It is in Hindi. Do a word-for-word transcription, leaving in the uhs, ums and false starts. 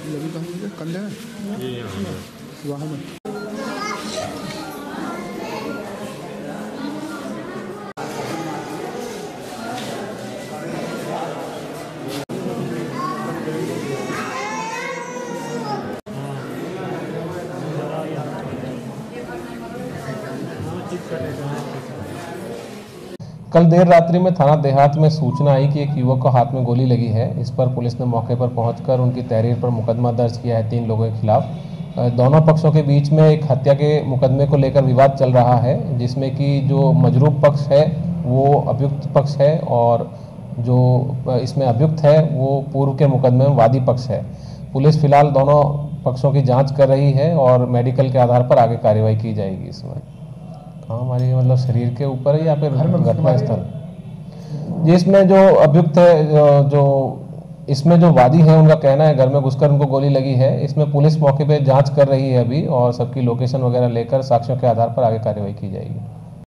लगी कहाँ मुझे कंधे में ये यहाँ में कल देर रात्रि में थाना देहात में सूचना आई कि एक युवक को हाथ में गोली लगी है। इस पर पुलिस ने मौके पर पहुंचकर उनकी तहरीर पर मुकदमा दर्ज किया है तीन लोगों के खिलाफ। दोनों पक्षों के बीच में एक हत्या के मुकदमे को लेकर विवाद चल रहा है, जिसमें कि जो मजरूब पक्ष है वो अभियुक्त पक्ष है और जो इसमें अभियुक्त है वो पूर्व के मुकदमे में वादी पक्ष है। पुलिस फिलहाल दोनों पक्षों की जाँच कर रही है और मेडिकल के आधार पर आगे कार्रवाई की जाएगी। इसमें हाँ हमारी मतलब शरीर के ऊपर है या फिर घटना स्थल, जिसमें जो अभियुक्त है, जो इसमें जो वादी है उनका कहना है घर में घुसकर उनको गोली लगी है। इसमें पुलिस मौके पे जांच कर रही है अभी और सबकी लोकेशन वगैरह लेकर साक्ष्यों के आधार पर आगे कार्रवाई की जाएगी।